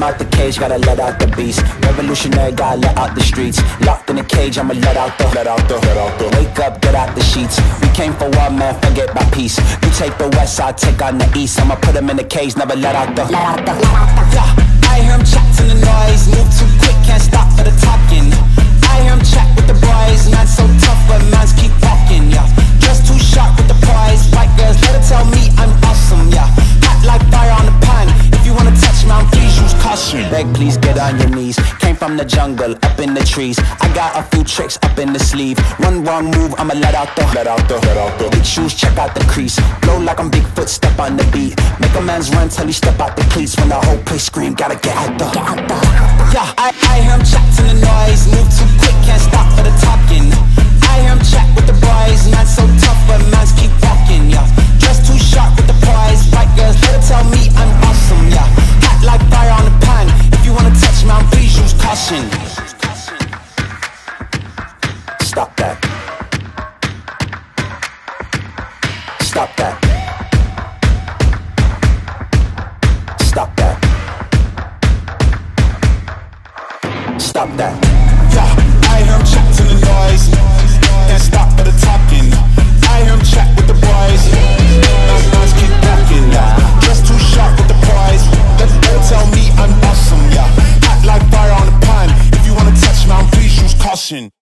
came out the cage, gotta let out the beast. Revolutionary, gotta let out the streets. Locked in a cage, I'ma let out the Wake up, get out the sheets. We came for war, man, forget my peace. You take the west, I'll take on the east. I'ma put him in the cage, never let out the Yeah, I hear him chat to the noise. Move too quick, can't stop for the talking. I hear him chat with the boys. Man so tough, but mans keep walking, yeah. Just too sharp with the prize. White girls, let her tell me I'm awesome, yeah. Hot like fire on the pan. If you wanna touch me, please use caution. Beg, please get on your knees. Came from the jungle, up in the trees. I got a few tricks up in the sleeve. One wrong move, I'ma let out the Big shoes, check out the crease. Blow like I'm Bigfoot, step on the beat. Make a man's run till he step out the cleats. When the whole place scream, gotta get out the Yeah, I hear him chat to the noise. Move too quick, can't stop for the talking. I hear him chat with the boys. Man so tough, but mans keep walking, yeah. Dressed too sharp with the prize. White girls, let her tell me I'm awesome, yeah. Hot like fire on the pan. If you wanna touch me, please use caution. Stop that. Stop that. Stop that. Stop that. Yeah, I hear him chat to the noise. Can't stop for the talking. I hear him chat with the boys. Nice keep walking, yeah. Just too sharp with the prize. Let her tell me I'm awesome, yeah. Hot like fire on the pan. If you wanna touch me, please use caution.